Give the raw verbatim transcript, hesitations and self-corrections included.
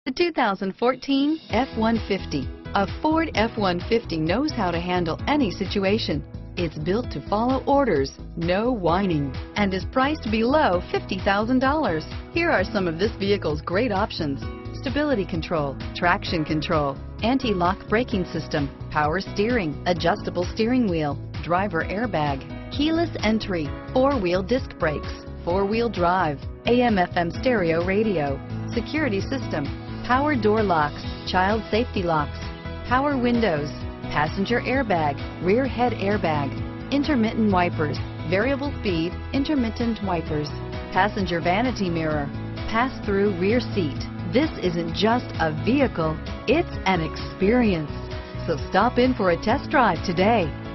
The two thousand fourteen F one fifty. A Ford F one fifty knows how to handle any situation. It's built to follow orders, no whining, and is priced below fifty thousand dollars. Here are some of this vehicle's great options: stability control, traction control, anti-lock braking system, power steering, adjustable steering wheel, driver airbag, keyless entry, four-wheel disc brakes, four-wheel drive, A M F M stereo radio, security system, power door locks, child safety locks, power windows, passenger airbag, rear head airbag, intermittent wipers, variable speed, intermittent wipers, passenger vanity mirror, pass-through rear seat. This isn't just a vehicle, it's an experience. So stop in for a test drive today.